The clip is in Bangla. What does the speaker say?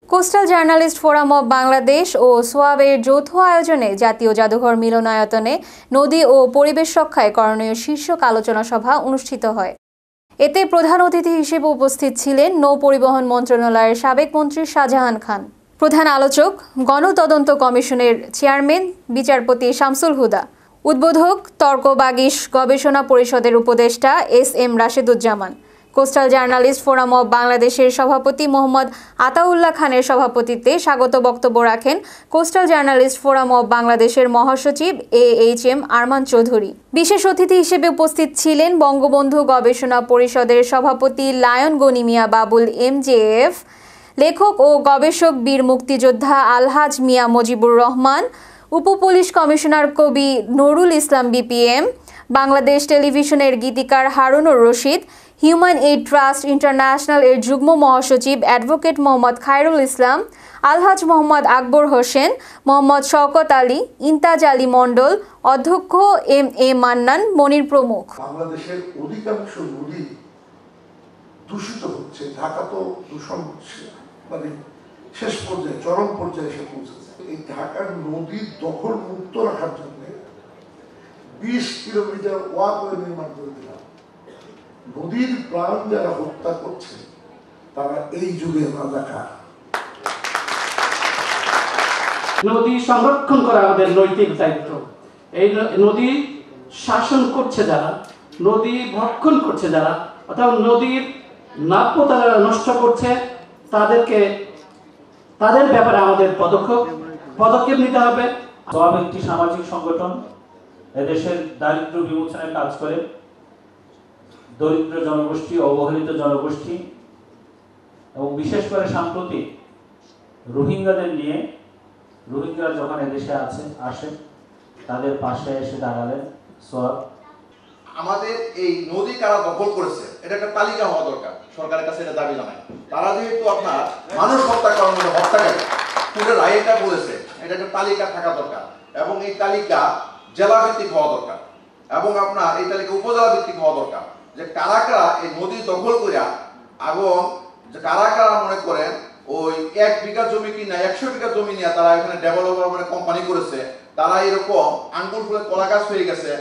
Coastal journalist forum of Bangladesh ও সোয়াবের যৌথ আয়োজনে জাতীয় জাদুঘর মিলনায়তনে নদী ও পরিবেশ রক্ষায় করণীয় শীর্ষক আলোচনা সভা অনুষ্ঠিত হয়। এতে প্রধান অতিথি হিসেবে উপস্থিত ছিলেন নৌ পরিবহন মন্ত্রণালয়ের সাবেক মন্ত্রী শাহজাহান খান। প্রধান আলোচক গণতদন্ত কমিশনের চেয়ারম্যান বিচারপতি শামসুল হুদা, উদ্বোধক তর্ক বাগিশ গবেষণা পরিষদের উপদেষ্টা S M. Rasheduzzaman, coastal journalist forum of বাংলাদেশের সভাপতি মোহাম্মদ আতাউল্লাহ খানের সভাপতিত্বে স্বাগত বক্তব্য রাখেন কোস্টাল জার্নালিস্ট ফোরাম অব বাংলাদেশের মহাসচিব এ.এইচ.এম. আরমান চৌধুরী। বিশেষ অতিথি হিসেবে উপস্থিত ছিলেন বঙ্গবন্ধু গবেষণা পরিষদের সভাপতি লায়ন গনি মিয়া বাবুল এম.জে.এফ, লেখক ও গবেষক বীর মুক্তিযোদ্ধা আলহাজ মিয়া মুজিবুর রহমান, উপ-পুলিশ কমিশনার কবি নুরুল ইসলাম বিপিএম, বাংলাদেশ টেলিভিশনের গীতিকার Harunur Rashid, human aid trust international এর যুগ্ম মহাসচিব অ্যাডভোকেট মোহাম্মদ খায়রুল ইসলাম, আলহাজ মোহাম্মদ আকবর হোসেন, মোহাম্মদ শওকত আলী, ইন্তাজ আলী মণ্ডল, অধ্যক্ষ এম.এ. মান্নান মনির প্রমুখ। বাংলাদেশের অধিকাংশ নদী দূষিত হচ্ছে, ঢাকা তো দূষণ মানে শেষ পর্যায়ে চরম পর্যায়ে এসে পৌঁছেছে। এই ঢাকার নদী দখল মুক্ত রাখার জন্য 20 কিলোমিটার ওয়াকওয়ে নির্মাণ করে দিলাম। নদীর প্রাণ যারা হত্যা করছে তারা এই যুগে রাজাকার। নদী সংরক্ষণ করা আমাদের নৈতিক দায়িত্ব। এই নদী শাসন করছে যারা, নদী ভক্ষণ করছে যারা, অর্থাৎ নদীর নাব্যতা যারা নষ্ট করছে তাদের ব্যাপারে আমাদের পদক্ষেপ নিতে হবে। সোয়াব একটি সামাজিক সংগঠন, এদেশের দারিদ্র বিমোচনের কাজ করে। দরিদ্র জনগোষ্ঠী, অবহেলিত জনগোষ্ঠী এবং বিশেষ করে সাম্প্রতিক রোহিঙ্গাদের নিয়ে, রোহিঙ্গারা যখন এদেশে আসে তাদের পাশে এসে দাঁড়ালেন সোয়াব। আমাদের এই নদী কারা দখল করেছে এটা একটা তালিকা হওয়া দরকার, সরকারের কাছে এটা দাবি জানায়। তারা যেহেতু আপনার মানুষ হত্যা করার মধ্যে হত্যাকারী, পুরো রায়টা বলেছে, এটা একটা তালিকা থাকা দরকার এবং এই তালিকা জেলা ভিত্তিক হওয়া দরকার এবং আপনার এই তালিকা উপজেলা ভিত্তিক হওয়া দরকার, যে কারা কারা এই নদী দখল করিয়া এবং কারা কারা মনে করেন ওই 1 বিঘা জমি কিনা 100 বিঘা জমি নিয়ে তারা এখানে ডেভেলপার মানে কোম্পানি করেছে, তারা এরকম আঙ্গুল ফুলে কলা গাছ হয়ে গেছে।